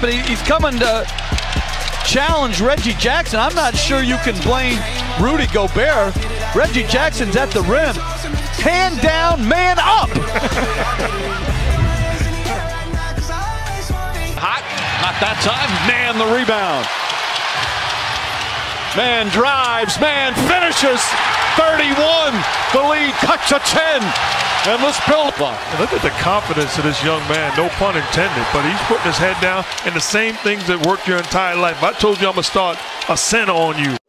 and he's coming to challenge Reggie Jackson. I'm not sure you can blame Rudy Gobert. Reggie Jackson's at the rim. Hand down, man up. Hot, not that time. Man, the rebound. Man drives, man finishes. 31, the lead cuts to 10. And let's build. And look at the confidence of this young man, no pun intended, but he's putting his head down, and the same things that worked your entire life. I told you I'm going to start a center on you.